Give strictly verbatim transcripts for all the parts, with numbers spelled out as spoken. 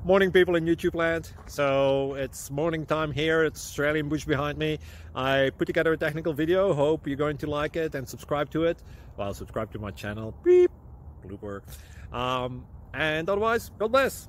Morning, people in YouTube land. So it's morning time here. It's Australian bush behind me. I put together a technical video. Hope you're going to like it and subscribe to it. Well, subscribe to my channel. Beep. Blooper. Um, and otherwise, God bless.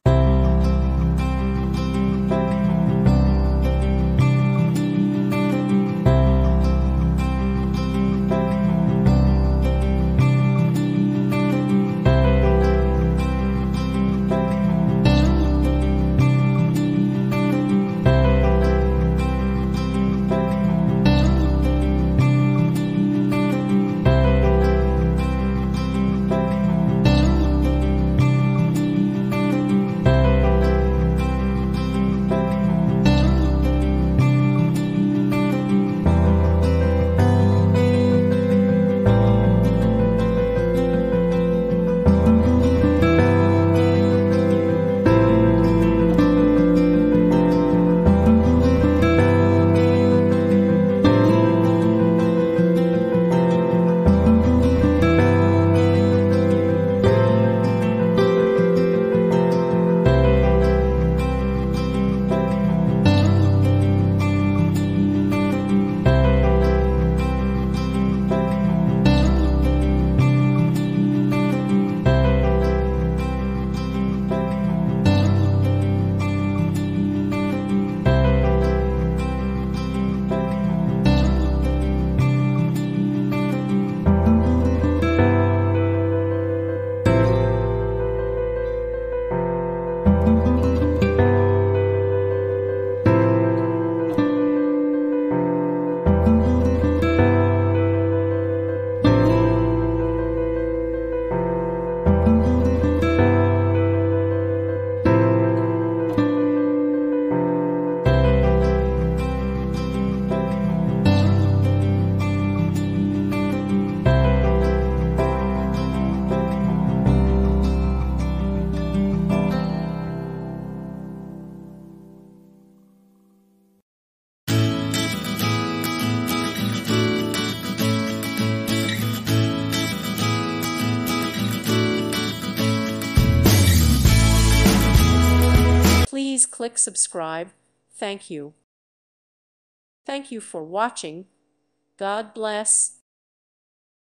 Please click subscribe. Thank you. Thank you for watching. God bless.